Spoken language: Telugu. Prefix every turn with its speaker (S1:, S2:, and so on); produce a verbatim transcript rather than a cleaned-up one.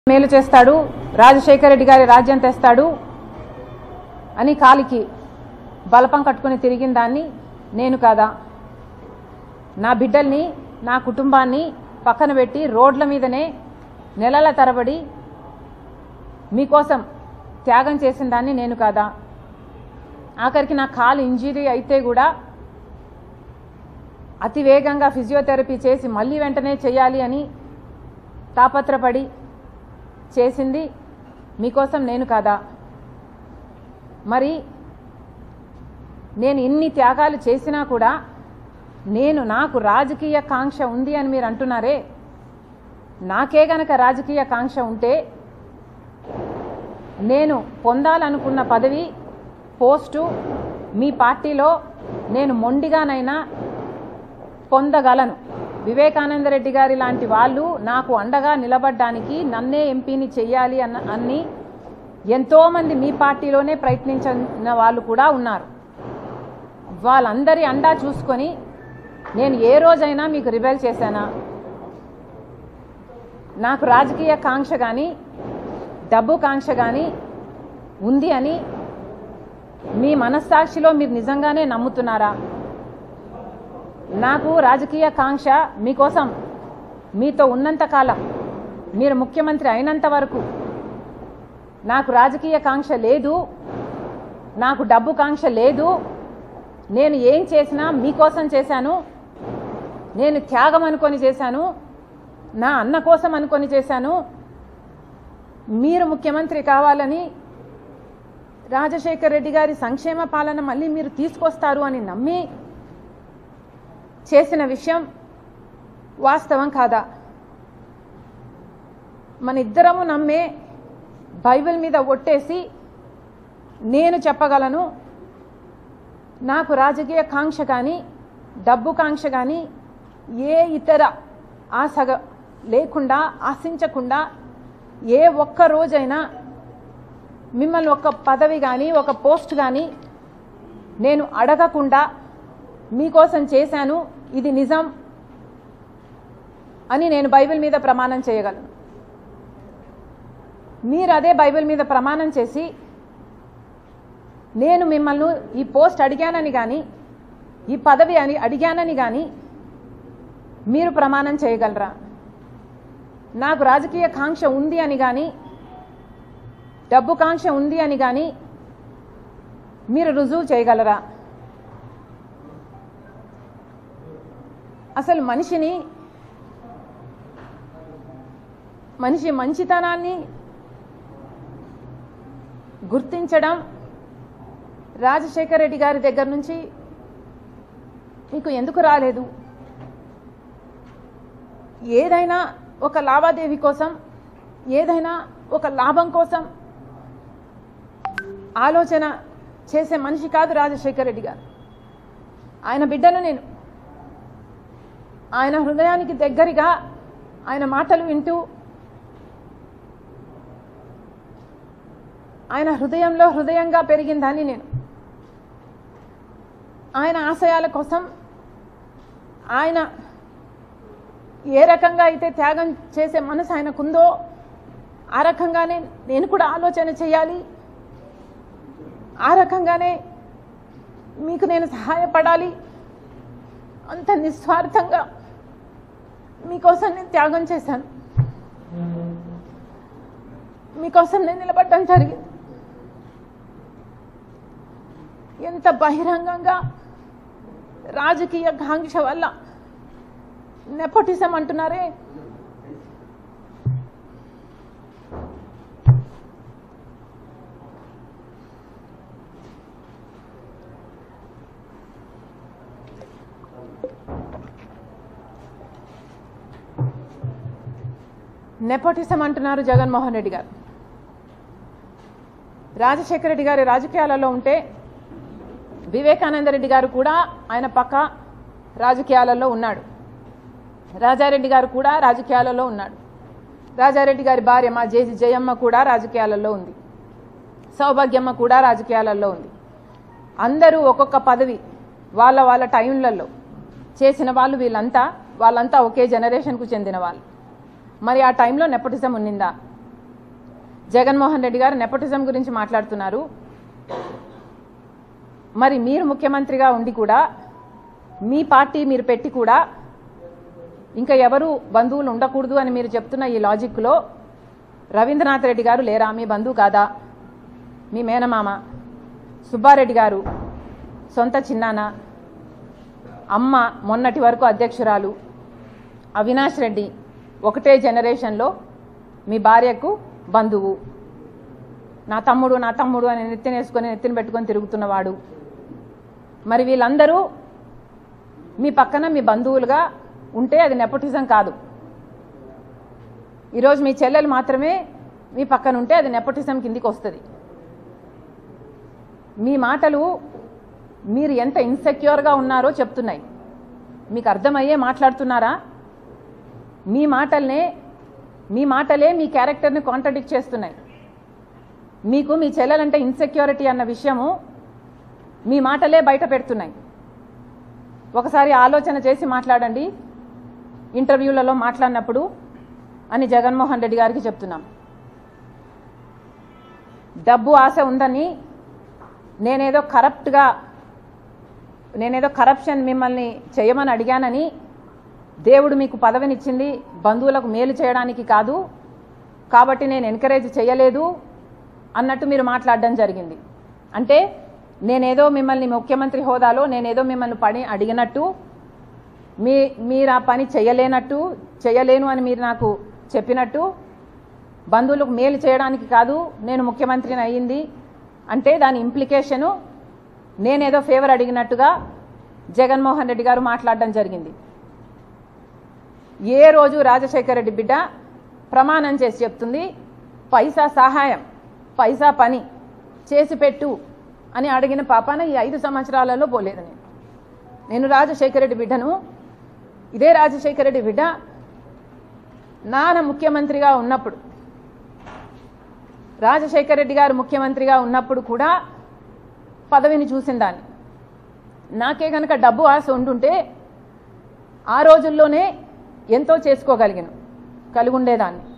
S1: మేలు చేస్తాడు, రాజశేఖర రెడ్డి గారి రాజ్యం తెస్తాడు అని కాలికి బలపం కట్టుకుని తిరిగిన దాన్ని నేను కాదా? నా బిడ్డల్ని నా కుటుంబాన్ని పక్కన పెట్టి రోడ్ల మీదనే నెలల తరబడి మీకోసం త్యాగం చేసిన దాన్ని నేను కాదా? ఆఖరికి నా కాలు ఇంజరీ అయితే కూడా అతి వేగంగా ఫిజియోథెరపీ చేసి మళ్ళీ వెంటనే చేయాలి అని తాపత్రపడి చేసింది మీకోసం నేను కాదా? మరి నేను ఇన్ని త్యాగాలు చేసినా కూడా నేను నాకు రాజకీయ కాంక్ష ఉంది అని మీరు అంటున్నారే, నాకే గనక రాజకీయ కాంక్ష ఉంటే నేను పొందాలనుకున్న పదవి పోస్టు మీ పార్టీలో నేను మొండిగానైనా పొందగలను. వివేకానంద రెడ్డి గారి లాంటి వాళ్ళు నాకు అండగా నిలబడడానికి నన్నే ఎంపీని చెయ్యాలి అన్న అన్ని ఎంతోమంది మీ పార్టీలోనే ప్రయత్నించిన వాళ్ళు కూడా ఉన్నారు. వాళ్ళందరి అండా చూసుకొని నేను ఏ రోజైనా మీకు రిబెల్ చేశానా? నాకు రాజకీయ కాంక్ష కానీ డబ్బు కాంక్ష కానీ ఉంది అని మీ మనస్సాక్షిలో మీరు నిజంగానే నమ్ముతున్నారా? నాకు రాజకీయ కాంక్ష మీకోసం మీతో ఉన్నంత కాలం, మీరు ముఖ్యమంత్రి అయినంత వరకు నాకు రాజకీయ కాంక్ష లేదు, నాకు డబ్బు కాంక్ష లేదు. నేను ఏం చేసినా మీకోసం చేశాను, నేను త్యాగం అనుకొని చేశాను, నా అన్న కోసం అనుకొని చేశాను. మీరు ముఖ్యమంత్రి కావాలని, రాజశేఖర రెడ్డి గారి సంక్షేమ పాలన మళ్ళీ మీరు తీసుకొస్తారు అని నమ్మి చేసిన విషయం వాస్తవం కాదా? మన ఇద్దరము నమ్మే బైబిల్ మీద ఒట్టేసి నేను చెప్పగలను, నాకు రాజకీయ కాంక్ష కానీ డబ్బు కాంక్ష కానీ ఏ ఇతర ఆశ లేకుండా, ఆశించకుండా ఏ ఒక్క రోజైనా మిమ్మల్ని ఒక పదవి కానీ ఒక పోస్ట్ కానీ నేను అడగకుండా మీకోసం చేశాను, ఇది నిజం అని నేను బైబిల్ మీద ప్రమాణం చేయగలను. మీరు అదే బైబిల్ మీద ప్రమాణం చేసి నేను మిమ్మల్ని ఈ పోస్ట్ అడిగానని కానీ ఈ పదవి అని అడిగానని కానీ మీరు ప్రమాణం చేయగలరా? నాకు రాజకీయ కాంక్ష ఉంది అని కానీ డబ్బు కాంక్ష ఉంది అని కానీ మీరు రుజువు చేయగలరా? అసలు మనిషిని మనిషి మంచితనాన్ని గుర్తించడం రాజశేఖర రెడ్డి గారి దగ్గర నుంచి మీకు ఎందుకు రాలేదు? ఏదైనా ఒక లావాదేవీ కోసం, ఏదైనా ఒక లాభం కోసం ఆలోచన చేసే మనిషి కాదు రాజశేఖర రెడ్డి గారు. ఆయన బిడ్డను నేను, ఆయన హృదయానికి దగ్గరగా ఆయన మాటలు వింటూ, ఆయన హృదయంలో హృదయంగా పెరిగిందని నేను. ఆయన ఆశయాల కోసం ఆయన ఏ రకంగా అయితే త్యాగం చేసే మనసు ఆయనకుందో ఆ రకంగానే నేను కూడా ఆలోచన చేయాలి, ఆ రకంగానే మీకు నేను సహాయపడాలి. అంత నిస్వార్థంగా మీకోసం నేను త్యాగం చేశాను, మీకోసం నేను నిలబడడం జరిగింది. ఎంత బహిరంగంగా రాజకీయ కాంక్ష వల్ల నెపోటిజం అంటున్నారే, నెపోటిజం అంటున్నారు జగన్మోహన్ రెడ్డి గారు. రాజశేఖర రెడ్డి గారి రాజకీయాలలో ఉంటే వివేకానంద రెడ్డి గారు కూడా ఆయన పక్క రాజకీయాలలో ఉన్నాడు, రాజారెడ్డి గారు కూడా రాజకీయాలలో ఉన్నాడు, రాజారెడ్డి గారి భార్య మా జేజీ జయమ్మ కూడా రాజకీయాలలో ఉంది, సౌభాగ్యమ్మ కూడా రాజకీయాలలో ఉంది. అందరూ ఒక్కొక్క పదవి వాళ్ళ వాళ్ళ టైంలలో చేసిన వాళ్ళు వీళ్ళంతా వాళ్ళంతా ఒకే జనరేషన్కు చెందిన వాళ్ళు. మరి ఆ టైంలో నెపోటిజం ఉన్నిందా? జగన్మోహన్ రెడ్డి గారు నెపోటిజం గురించి మాట్లాడుతున్నారు. మరి మీరు ముఖ్యమంత్రిగా ఉండి కూడా మీ పార్టీ మీరు పెట్టి కూడా ఇంకా ఎవరు బంధువులు ఉండకూడదు అని మీరు చెప్తున్న ఈ లాజిక్లో రవీంద్రనాథ్ రెడ్డి గారు లేరా? మీ బంధువు కాదా? మీ మేనమామ. సుబ్బారెడ్డి గారు సొంత చిన్నాన. అమ్మ మొన్నటి వరకు అధ్యక్షురాలు. అవినాష్ రెడ్డి ఒకటే జనరేషన్లో మీ భార్యకు బంధువు. నా తమ్ముడు నా తమ్ముడు అని నెత్తిన వేసుకొని నెత్తిన పెట్టుకొని తిరుగుతున్నవాడు. మరి వీళ్ళందరూ మీ పక్కన మీ బంధువులుగా ఉంటే అది నెపోటిజం కాదు. ఈరోజు మీ చెల్లెలు మాత్రమే మీ పక్కన ఉంటే అది నెపోటిజం కిందికి వస్తుంది. మీ మాటలు మీరు ఎంత ఇన్సెక్యూర్గా ఉన్నారో చెప్తున్నాయి. మీకు అర్థమయ్యే మాట్లాడుతున్నారా? మీ మాటల్నే మీ మాటలే మీ క్యారెక్టర్ని కాంట్రడిక్ట్ చేస్తున్నాయి. మీకు మీ చెల్లెలంటే ఇన్సెక్యూరిటీ అన్న విషయము మీ మాటలే బయట పెడుతున్నాయి. ఒకసారి ఆలోచన చేసి మాట్లాడండి ఇంటర్వ్యూలలో మాట్లాడినప్పుడు అని జగన్మోహన్ రెడ్డి గారికి చెప్తున్నాం. డబ్బు ఆశ ఉందని నేనేదో కరప్ట్గా నేనేదో కరప్షన్ మిమ్మల్ని చేయమని అడిగానని, దేవుడు మీకు పదవినిచ్చింది బంధువులకు మేలు చేయడానికి కాదు కాబట్టి నేను ఎంకరేజ్ చేయలేదు అన్నట్టు మీరు మాట్లాడడం జరిగింది. అంటే నేనేదో మిమ్మల్ని ముఖ్యమంత్రి హోదాలో నేనేదో మిమ్మల్ని పని అడిగినట్టు, మీ మీరు ఆ పని చేయలేనట్టు చేయలేను అని మీరు నాకు చెప్పినట్టు, బంధువులకు మేలు చేయడానికి కాదు నేను ముఖ్యమంత్రిని అయ్యింది అంటే దాని ఇంప్లికేషను నేనేదో ఫేవర్ అడిగినట్టుగా జగన్మోహన్ రెడ్డి గారు మాట్లాడడం జరిగింది. ఏ రోజు రాజశేఖర రెడ్డి బిడ్డ ప్రమాణం చేసి చెప్తుంది పైసా సహాయం పైసా పని చేసి పెట్టు అని అడిగిన పాపాన ఈ ఐదు సంవత్సరాలలో పోలేదు. నేను నేను రాజశేఖర రెడ్డి బిడ్డను. ఇదే రాజశేఖర రెడ్డి బిడ్డ నాన్న ముఖ్యమంత్రిగా ఉన్నప్పుడు, రాజశేఖర రెడ్డి గారు ముఖ్యమంత్రిగా ఉన్నప్పుడు కూడా పదవిని చూసిందాన్ని. నాకే కనుక డబ్బు ఆశ ఉంటుంటే ఆ రోజుల్లోనే ఎంతో చేసుకోగలిగాను కలిగి ఉండేదాన్ని.